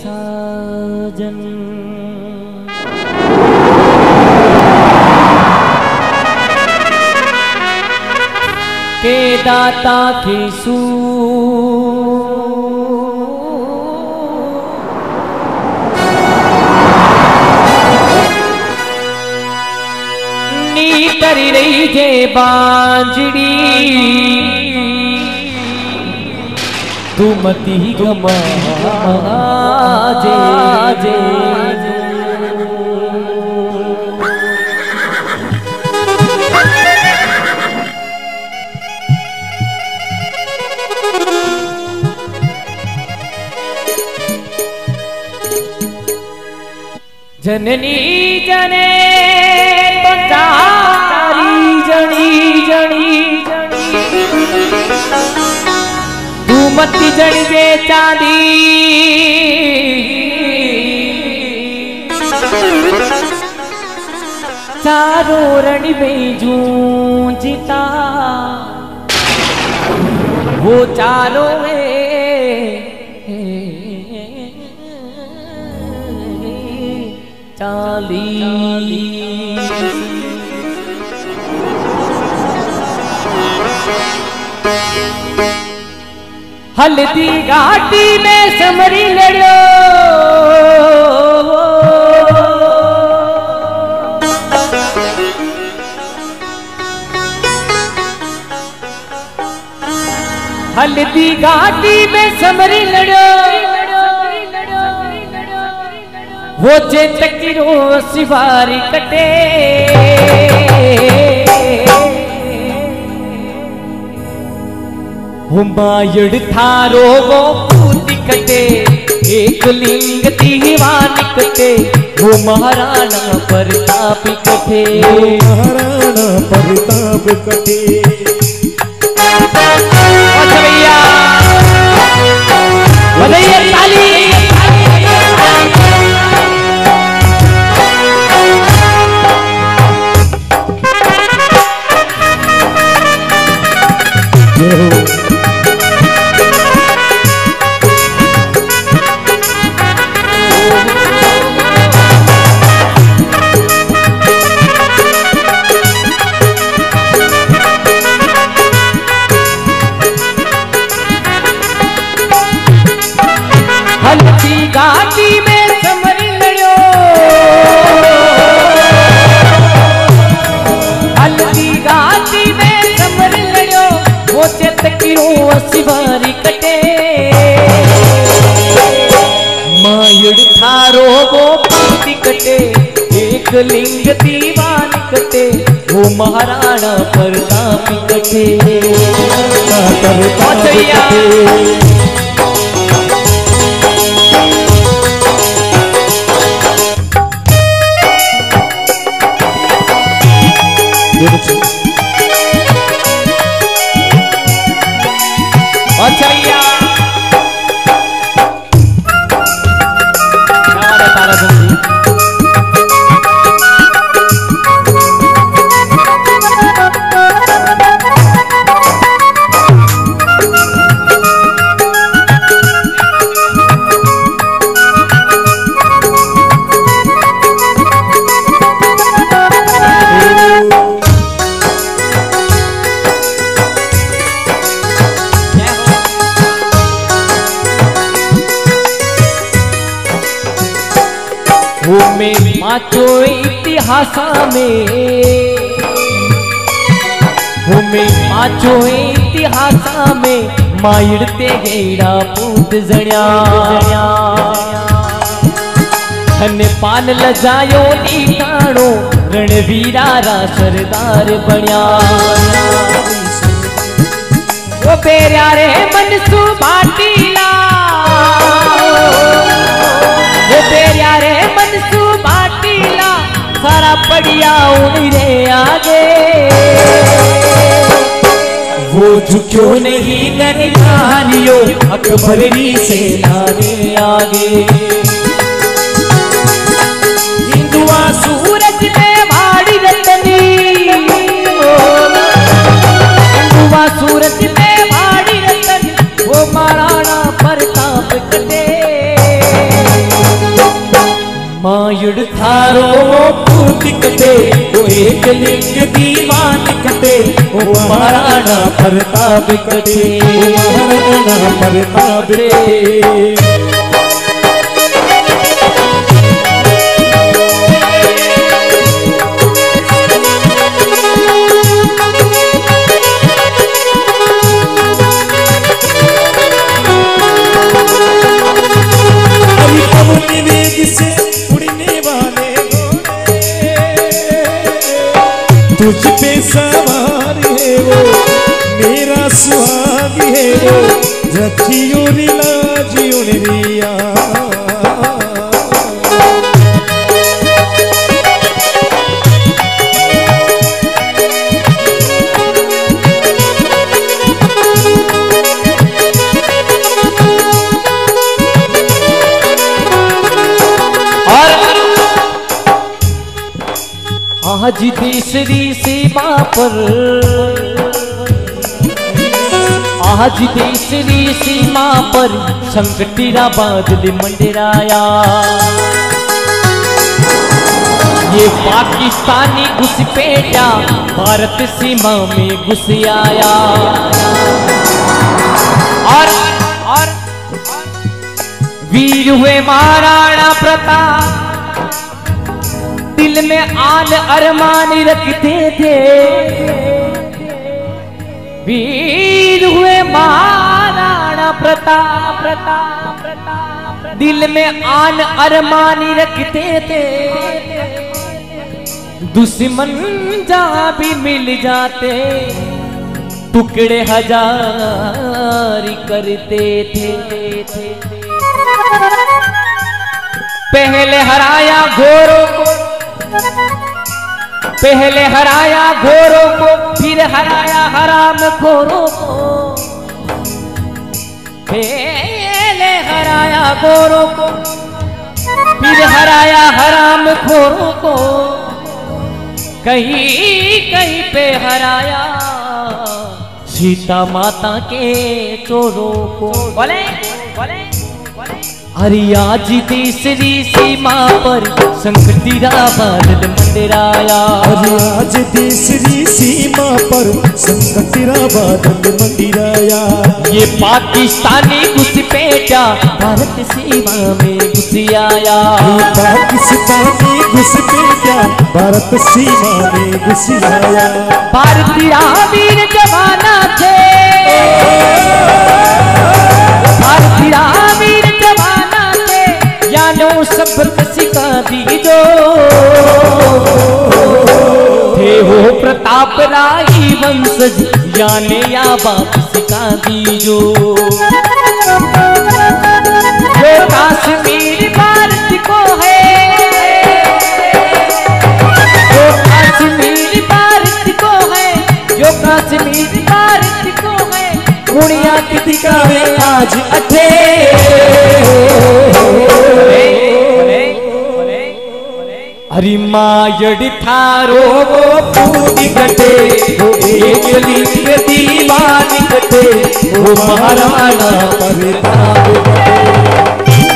साजन। के दाता के सू नी करी रही जे बांजड़ी तू मती गमा जे जननी जने तो तारी जनी जनी तू मती जनी जे चांदी चारों रण में जूझता वो चारों चाली हल्दी घाटी में समरी लड़ो हल्दी घाटी में समरी लड़ो वो चेतकिरो सिवारी कटे वो मायड़ थारो वो पूती कटे एक लिंग दीवान कटे वो महाराणा प्रताप कटे महाराणा प्रताप कटे। भैया भैया ताली हल्दी घाटी में समरी लड़ो हल्दी घाटी में समरी लड़ो वो चेतकिरो सिवारी कटे मायड़ थारो वो पूती कटे एक लिंग दीवान कटे वो महाराणा प्रताप कटे। अच्छा भैया तारा जी में माचो इतिहास में माचो इतिहास में मायड़ते गेड़ा पूत जण्या धन पान लजायो नीताणो रणवीरा रा सरदार बण्या वो बेरा रे मनसू भाटीला वो बेरा रे मनसू भाटीला सारा पड़िया उड़ी रे आगे वो झुक्यो नहीं गनियो अकबरी से नारे आगे हिंदुआ सूरज में भाड़ी रतनी हिंदुआ सूरज में भाड़ी रतनी वो महाराणा प्रताप कटे मायुड़ थारो पूत कटे वो एक लिंग दीवान कटे वो महाराणा प्रताप कटे वो महाराणा प्रताप कटे। तुझ पे सवार है वो मेरा सुहाग है वो रखियो लाजियो रिया। आज तीसरी सीमा पर, आज तीसरी सीमा पर संकटीरा बादल मंडराया। ये पाकिस्तानी घुसपैठा भारत सीमा में घुस आया। और वीर हुए महाराणा प्रताप दिल में आन अरमान रखते थे। वीर हुए महाराणा प्रताप दिल में आन अरमान रखते थे। दुश्मन जहां भी मिल जाते टुकड़े हजार करते थे। पहले हराया घोरों को, पहले हराया घोरों को, फिर हराया हराम खोरों को। पहले हराया घोरों को, फिर हराया हराम खोरों को। कहीं कहीं पे हराया सीता माता के चोरों को। बोले बोले अरे आज तीसरी सीमा पर संकटीरा बादल मंडराया। अरे आज तीसरी सीमा पर संकटीरा बादल मंडराया। ये पाकिस्तानी घुसपैठा भारत सीमा में घुस आया। ये पाकिस्तानी घुसपैठा भारत सीमा में घुस आया। भारतीय वीर जवाना थे, भारतीय वीर जवाना थे, यानो सबक सिखा दी जो थे वो प्रताप राई वंशज, याने या बात सिखा दी जो काश्मीर भारत को है, जो काश्मीर भारत को है, जो काश्मीर भारत को है। कुड़िया की दिखावे आज अठे। हरि मायड़ थारो पूत कटे वो एक लिंग दीवान कटे वो महाराणा प्रताप कटे।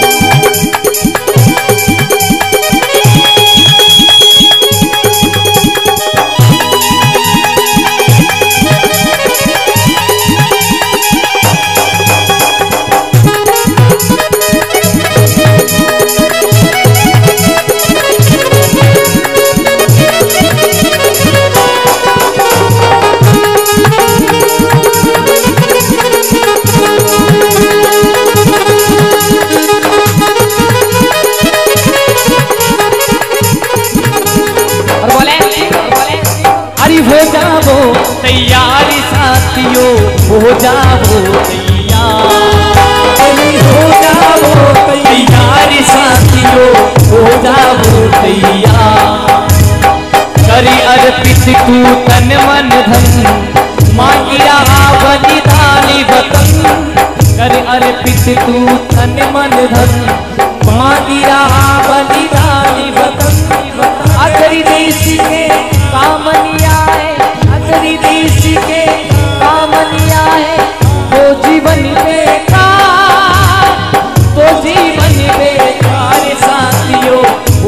हो जाओ तैयारी साथियों, हो जाओ तैयार, हो जाओ तैयारी साथियों, हो जाओ तैयार। करी अर्पित तू तन मन धन, मांगी रहा बलिदानी वतन। कर अर्पित तू तन मन धन, मांगी रहा बलिदानी वतन। अगरी देश के काम लिया है, अगरी देश के काम लिया है। तो जीवन बेकार, तो जीवन बेकार साथियों,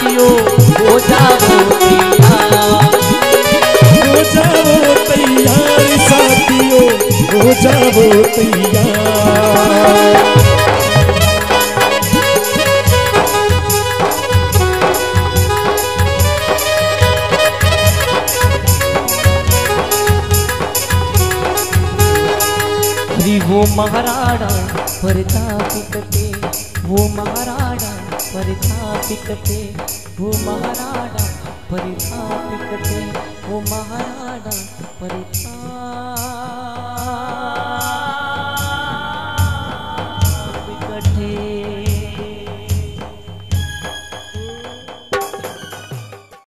साथियों हो जाओ तैयार। हो जाओ तैयार साथियों, हो जाओ तैयार। अरे वो महाराणा प्रताप कटे, वो महाराणा प्रताप कटे, वो महाराणा प्रताप कटे, वो महाराणा प्रताप